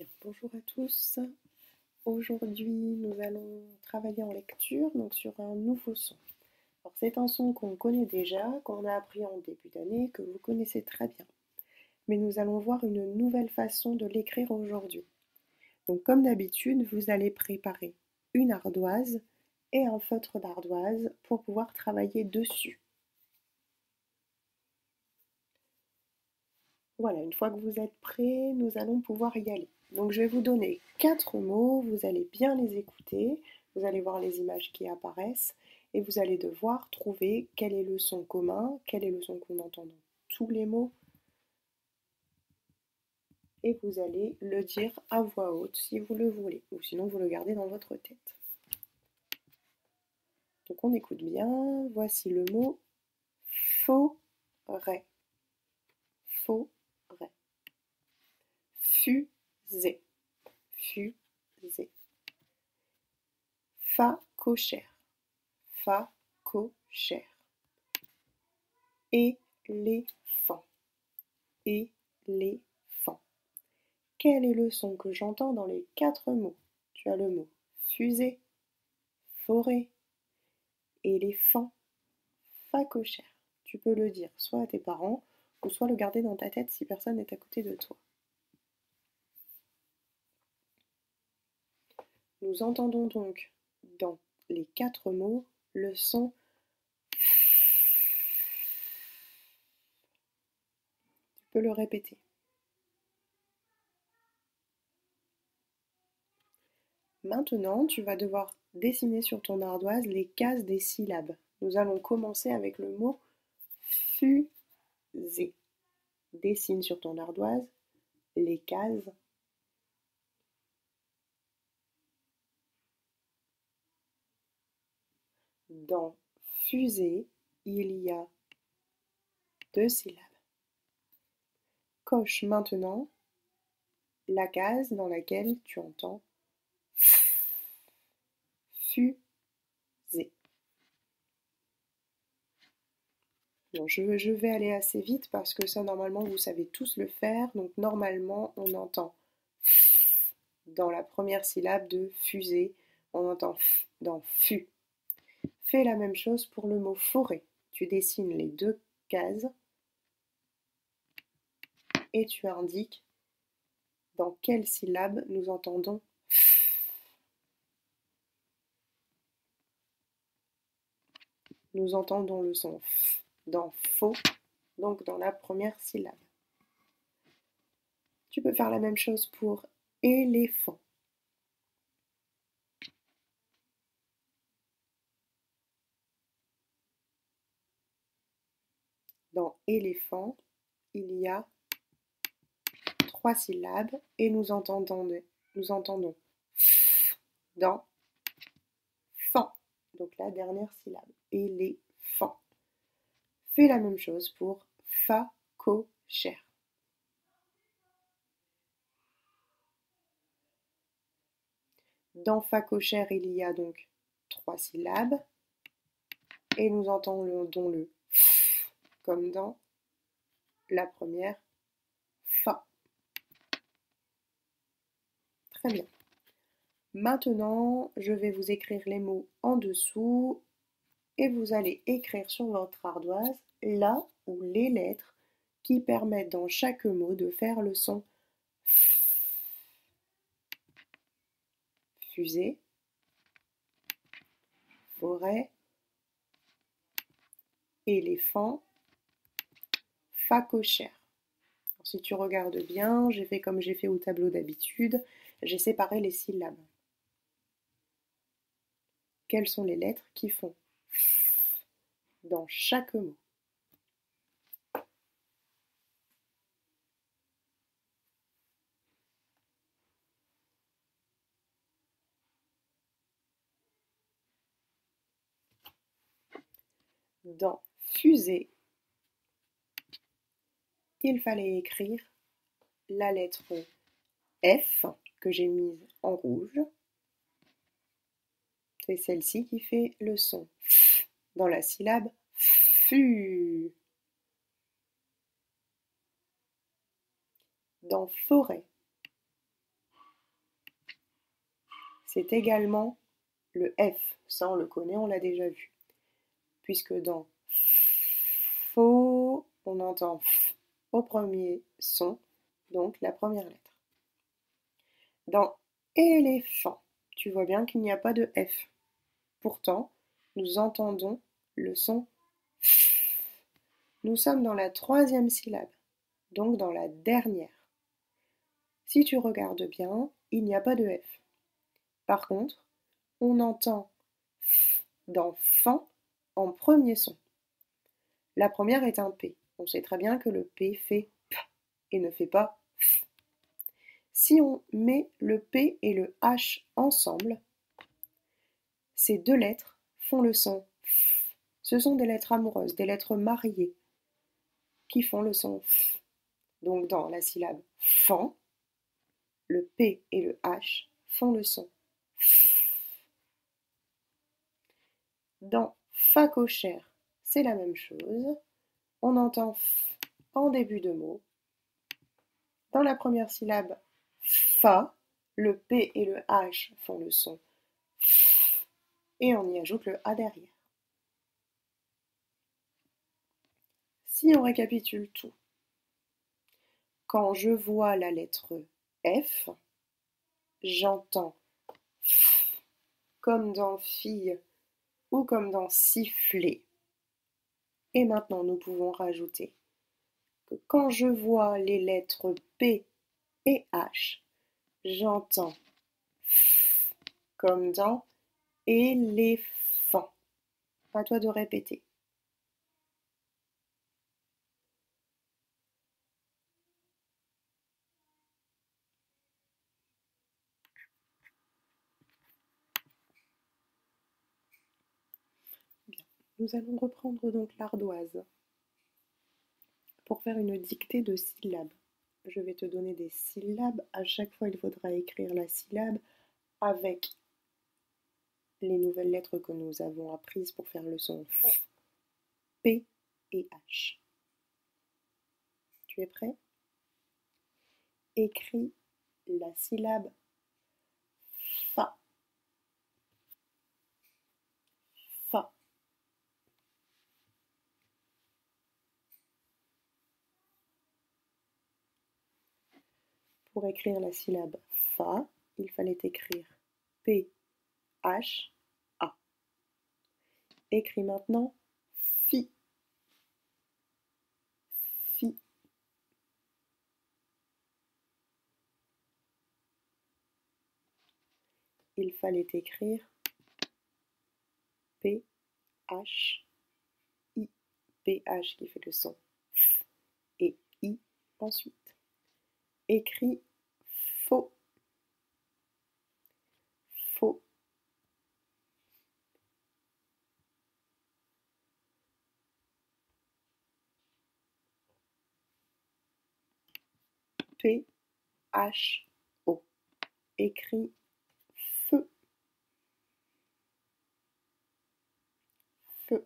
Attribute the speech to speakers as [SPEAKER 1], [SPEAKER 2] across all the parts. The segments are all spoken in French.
[SPEAKER 1] Bien, bonjour à tous. Aujourd'hui, nous allons travailler en lecture, donc sur un nouveau son. Alors, c'est un son qu'on connaît déjà, qu'on a appris en début d'année, que vous connaissez très bien. Mais nous allons voir une nouvelle façon de l'écrire aujourd'hui. Donc, comme d'habitude, vous allez préparer une ardoise et un feutre d'ardoise pour pouvoir travailler dessus. Voilà, une fois que vous êtes prêts, nous allons pouvoir y aller. Donc je vais vous donner 4 mots, vous allez bien les écouter, vous allez voir les images qui apparaissent et vous allez devoir trouver quel est le son commun, quel est le son qu'on entend dans tous les mots et vous allez le dire à voix haute si vous le voulez ou sinon vous le gardez dans votre tête. Donc on écoute bien, voici le mot forêt, forêt, fusée, fusée. Phacochère, phacochère. Éléphant, éléphant. Quel est le son que j'entends dans les 4 mots? Tu as le mot fusée, forêt, éléphant, phacochère. Tu peux le dire soit à tes parents, ou soit le garder dans ta tête si personne n'est à côté de toi. Nous entendons donc dans les 4 mots le son. Tu peux le répéter. Maintenant, tu vas devoir dessiner sur ton ardoise les cases des syllabes. Nous allons commencer avec le mot fusée. Dessine sur ton ardoise les cases. Dans fusée, il y a 2 syllabes. Coche maintenant la case dans laquelle tu entends fusée. Bon, je vais aller assez vite parce que ça, normalement, vous savez tous le faire. Donc, normalement, on entend dans la première syllabe de fusée, on entend dans fut. Fais la même chose pour le mot forêt. Tu dessines les 2 cases et tu indiques dans quelle syllabe nous entendons Nous entendons le son f dans faux, donc dans la première syllabe. Tu peux faire la même chose pour éléphant. Dans éléphant, il y a 3 syllabes et nous entendons f dans fan, donc la dernière syllabe, éléphant. Fais la même chose pour phacochère. Dans phacochère, il y a donc 3 syllabes et nous entendons le f comme dans la première fa. Très bien. Maintenant, je vais vous écrire les mots en dessous et vous allez écrire sur votre ardoise là ou les lettres qui permettent dans chaque mot de faire le son fusée, forêt, éléphant, phacochère. Si tu regardes bien, j'ai fait comme j'ai fait au tableau d'habitude, j'ai séparé les syllabes. Quelles sont les lettres qui font dans chaque mot? Dans fusée, il fallait écrire la lettre F que j'ai mise en rouge. C'est celle-ci qui fait le son dans la syllabe fu. Dans forêt, c'est également le F. Ça, on le connaît, on l'a déjà vu. Puisque dans faux, on entend F au premier son, donc la première lettre. Dans éléphant, tu vois bien qu'il n'y a pas de F. Pourtant, nous entendons le son F. Nous sommes dans la troisième syllabe, donc dans la dernière. Si tu regardes bien, il n'y a pas de F. Par contre, on entend F dans fan en premier son. La première est un P. On sait très bien que le P fait P et ne fait pas F. Si on met le P et le H ensemble, ces deux lettres font le son F. Ce sont des lettres amoureuses, des lettres mariées qui font le son F. Donc dans la syllabe fan, le P et le H font le son F. Dans fa cochère, c'est la même chose. On entend F en début de mot. Dans la première syllabe fa, le P et le H font le son F et on y ajoute le A derrière. Si on récapitule tout, quand je vois la lettre F, j'entends F comme dans fille ou comme dans siffler. Et maintenant, nous pouvons rajouter que quand je vois les lettres P et H, j'entends F comme dans éléphant. À toi de répéter. Bien. Nous allons reprendre donc l'ardoise pour faire une dictée de syllabes. Je vais te donner des syllabes. À chaque fois, il faudra écrire la syllabe avec les nouvelles lettres que nous avons apprises pour faire le son F, P et H. Tu es prêt? Écris la syllabe fa. Fa. Pour écrire la syllabe fa, il fallait écrire P, H, A. Écris maintenant fi. Fi. Il fallait écrire P, H, I. PH qui fait le son F et I ensuite. Écris faux. Faux. P, H, O. Écris feu. Feu.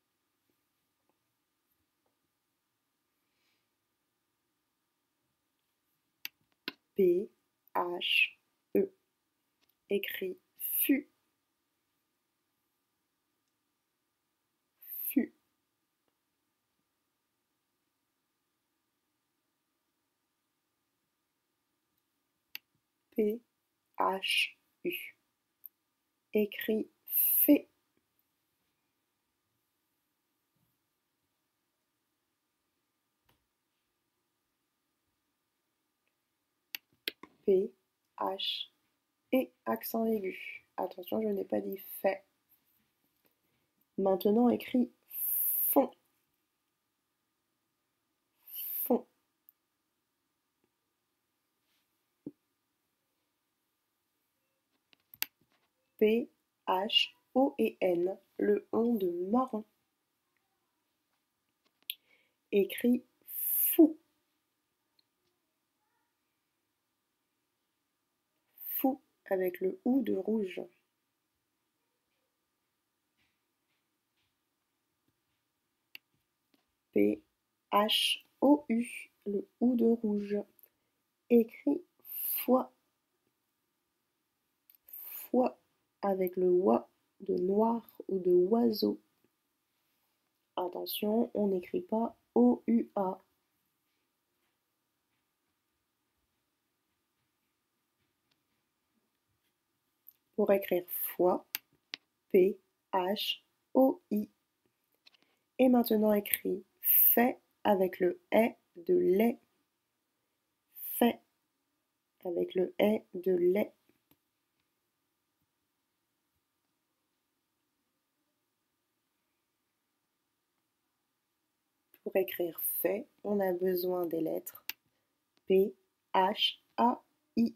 [SPEAKER 1] P, H, E. Écris fut. Fut. P, H, U. Écris fait. P, H et accent aigu. Attention, je n'ai pas dit fait. Maintenant, écris fond. Fond. P, H, O et N, le on de marron. Écris fou. Fou avec le ou de rouge. P, H, O, U, le ou de rouge. Écris foi. fois avec le oie de noir ou de oiseau. Attention, on n'écrit pas O-U-A. Pour écrire foi, P-H-O-I. Et maintenant écrit fait avec le E de lait. Fait avec le E de lait. Pour écrire fait, on a besoin des lettres P, H, A, I.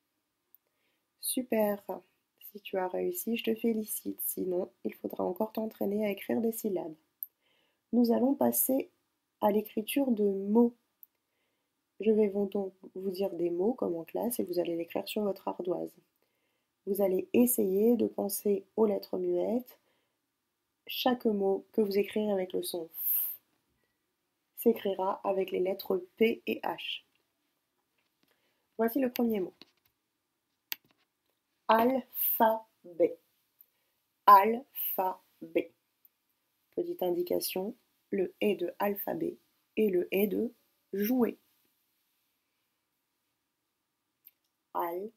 [SPEAKER 1] Super! Si tu as réussi, je te félicite. Sinon, il faudra encore t'entraîner à écrire des syllabes. Nous allons passer à l'écriture de mots. Je vais donc vous dire des mots comme en classe et vous allez l'écrire sur votre ardoise. Vous allez essayer de penser aux lettres muettes. Chaque mot que vous écrirez avec le son F s'écrira avec les lettres P et H. Voici le premier mot. Alphabet. Alphabet. Petite indication, le « et » de alphabet et le « et » de jouer. Alphabet.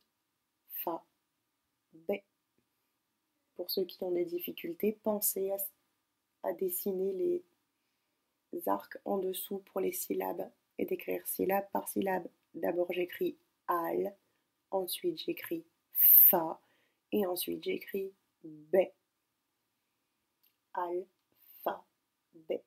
[SPEAKER 1] Pour ceux qui ont des difficultés, pensez à dessiner les arcs en dessous pour les syllabes et d'écrire syllabe par syllabe. D'abord j'écris al, ensuite j'écris fa et ensuite j'écris b. Alphabet.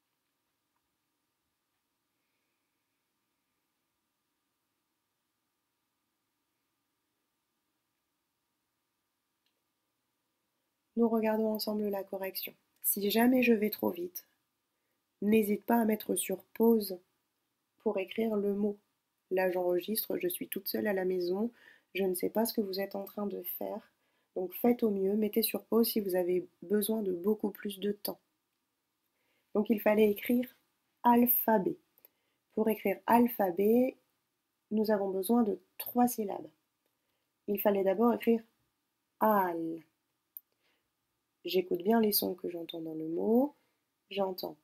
[SPEAKER 1] Nous regardons ensemble la correction. Si jamais je vais trop vite, n'hésite pas à mettre sur pause pour écrire le mot. Là, j'enregistre, je suis toute seule à la maison, je ne sais pas ce que vous êtes en train de faire. Donc faites au mieux, mettez sur pause si vous avez besoin de beaucoup plus de temps. Donc il fallait écrire alphabet. Pour écrire alphabet, nous avons besoin de 3 syllabes. Il fallait d'abord écrire al. J'écoute bien les sons que j'entends dans le mot. J'entends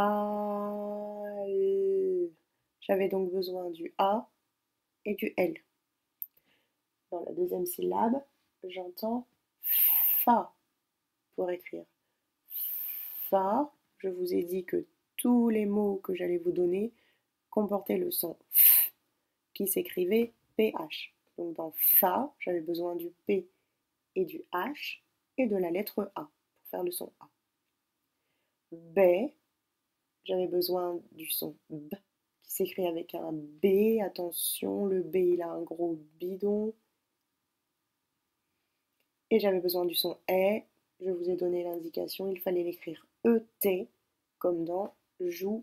[SPEAKER 1] al. J'avais donc besoin du A et du L. Dans la deuxième syllabe, j'entends fa pour écrire fa. Je vous ai dit que tous les mots que j'allais vous donner comportaient le son f qui s'écrivait PH. Donc dans fa, j'avais besoin du P et du H et de la lettre A pour faire le son A. B, j'avais besoin du son B qui s'écrit avec un B. Attention, le B il a un gros bidon. Et j'avais besoin du son E. Je vous ai donné l'indication, il fallait l'écrire ET comme dans jouer.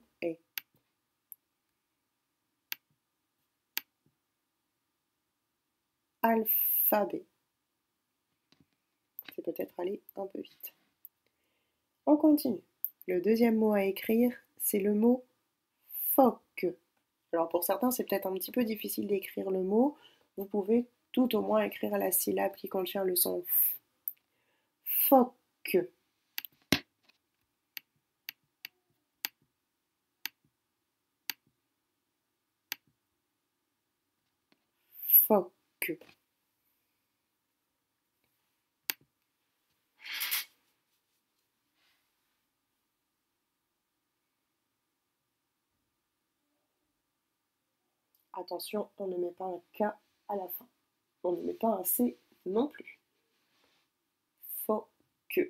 [SPEAKER 1] Alphabet. C'est peut-être aller un peu vite. On continue. Le deuxième mot à écrire, c'est le mot phoque. Alors pour certains, c'est peut-être un petit peu difficile d'écrire le mot. Vous pouvez tout au moins écrire la syllabe qui contient le son F. Phoque. Phoque. Attention, on ne met pas un K à la fin. On ne met pas un C non plus. Phoque.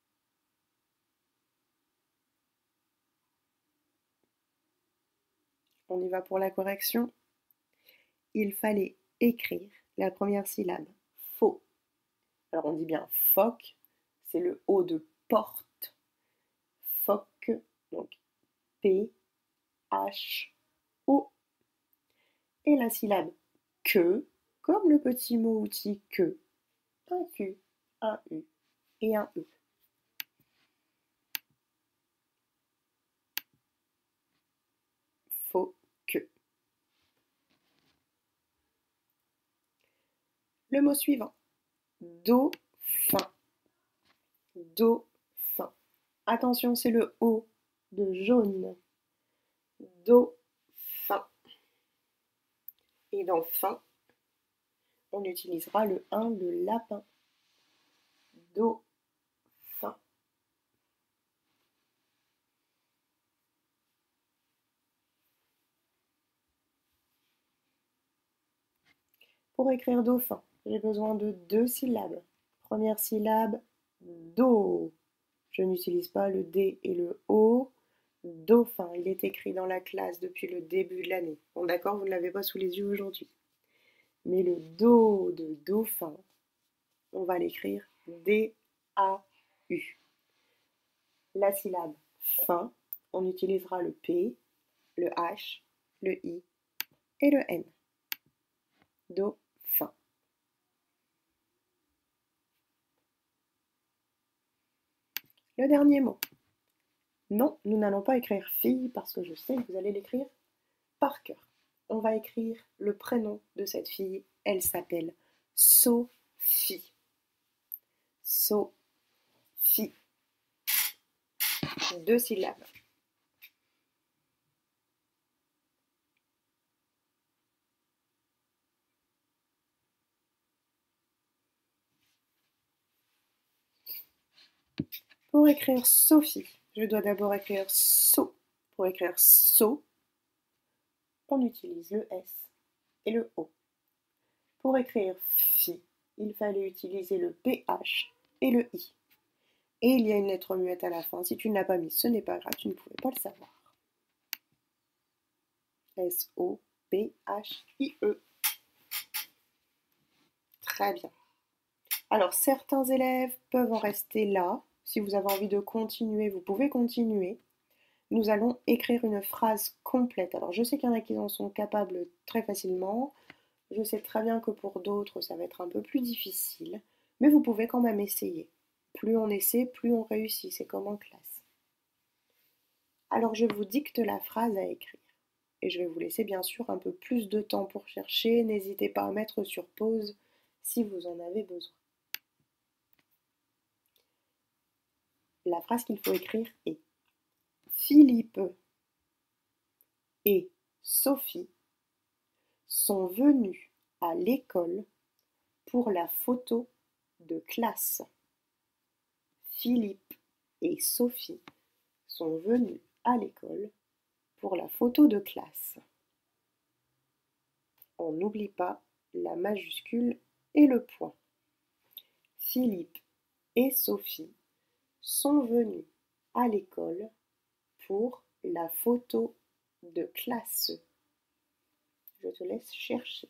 [SPEAKER 1] On y va pour la correction. Il fallait écrire la première syllabe, faux. Alors on dit bien phoque, c'est le O de porte. Phoque, donc P, H, O. Et la syllabe que, comme le petit mot outil que, un Q, un U et un E. Phoque. Le mot suivant, dauphin, dauphin. Attention, c'est le O de jaune, dauphin. Et dans fin, on utilisera le 1 de lapin, dauphin. Pour écrire dauphin, j'ai besoin de 2 syllabes. Première syllabe, do. Je n'utilise pas le D et le O. Dauphin, il est écrit dans la classe depuis le début de l'année. Bon d'accord, vous ne l'avez pas sous les yeux aujourd'hui. Mais le Do de dauphin, on va l'écrire D-A-U. La syllabe fin, on utilisera le P, le H, le I et le N. Dauphin. Le dernier mot. Non, nous n'allons pas écrire fille parce que je sais que vous allez l'écrire par cœur. On va écrire le prénom de cette fille. Elle s'appelle Sophie. Sophie. 2 syllabes. Pour écrire Sophie, je dois d'abord écrire so. Pour écrire so, on utilise le S et le O. Pour écrire fi, il fallait utiliser le PH et le I. Et il y a une lettre muette à la fin. Si tu ne l'as pas mise, ce n'est pas grave, tu ne pouvais pas le savoir. S-O-P-H-I-E. Très bien. Alors, certains élèves peuvent en rester là. Si vous avez envie de continuer, vous pouvez continuer. Nous allons écrire une phrase complète. Alors, je sais qu'il y en a qui en sont capables très facilement. Je sais très bien que pour d'autres, ça va être un peu plus difficile. Mais vous pouvez quand même essayer. Plus on essaie, plus on réussit. C'est comme en classe. Alors, je vous dicte la phrase à écrire. Et je vais vous laisser bien sûr un peu plus de temps pour chercher. N'hésitez pas à mettre sur pause si vous en avez besoin. La phrase qu'il faut écrire est: Philippe et Sophie sont venus à l'école pour la photo de classe. Philippe et Sophie sont venus à l'école pour la photo de classe. On n'oublie pas la majuscule et le point. Philippe et Sophie sont venus à l'école pour la photo de classe. Je te laisse chercher.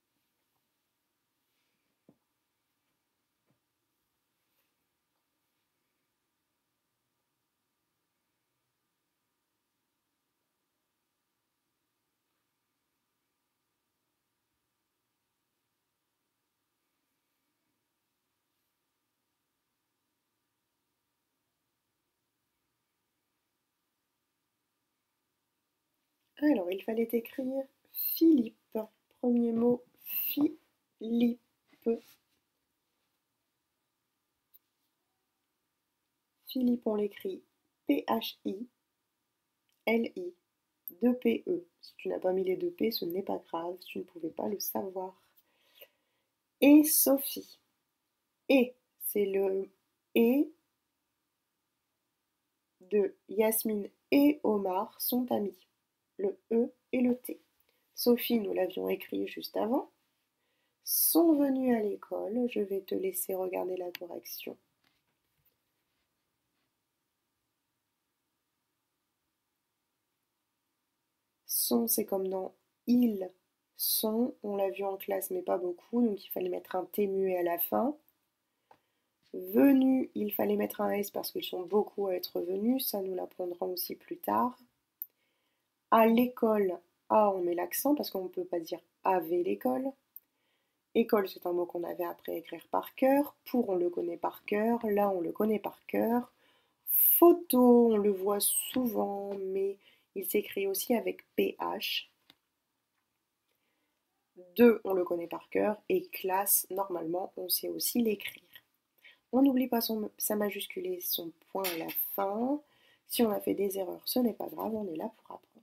[SPEAKER 1] Alors, il fallait écrire Philippe. Premier mot, Philippe. Philippe, on l'écrit P-H-I-L-I, 2 P-E. Si tu n'as pas mis les 2 P, ce n'est pas grave, tu ne pouvais pas le savoir. Et Sophie. Et, c'est le et de Yasmine et Omar sont amis. Le E et le T. Sophie, nous l'avions écrit juste avant. Sont venus à l'école. Je vais te laisser regarder la correction. Sont, c'est comme dans ils sont. On l'a vu en classe, mais pas beaucoup, donc il fallait mettre un T muet à la fin. Venus, il fallait mettre un S parce qu'ils sont beaucoup à être venus, ça nous l'apprendrons aussi plus tard. À l'école, A, on met l'accent parce qu'on ne peut pas dire avait l'école. École, c'est un mot qu'on avait appris à écrire par cœur. Pour, on le connaît par cœur. Là, on le connaît par cœur. Photo, on le voit souvent, mais il s'écrit aussi avec PH. 2, on le connaît par cœur, et classe, normalement, on sait aussi l'écrire. On n'oublie pas sa majuscule et son point à la fin. Si on a fait des erreurs, ce n'est pas grave, on est là pour apprendre.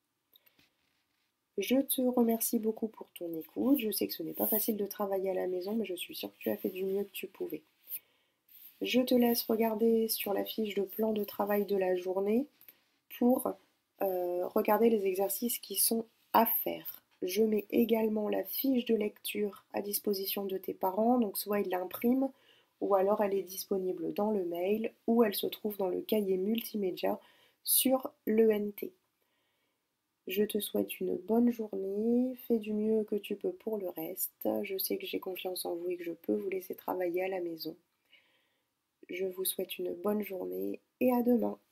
[SPEAKER 1] Je te remercie beaucoup pour ton écoute. Je sais que ce n'est pas facile de travailler à la maison, mais je suis sûre que tu as fait du mieux que tu pouvais. Je te laisse regarder sur la fiche de plan de travail de la journée pour regarder les exercices qui sont à faire. Je mets également la fiche de lecture à disposition de tes parents, donc soit ils l'impriment, ou alors elle est disponible dans le mail, ou elle se trouve dans le cahier multimédia sur l'ENT. Je te souhaite une bonne journée, fais du mieux que tu peux pour le reste. Je sais que j'ai confiance en vous et que je peux vous laisser travailler à la maison. Je vous souhaite une bonne journée et à demain.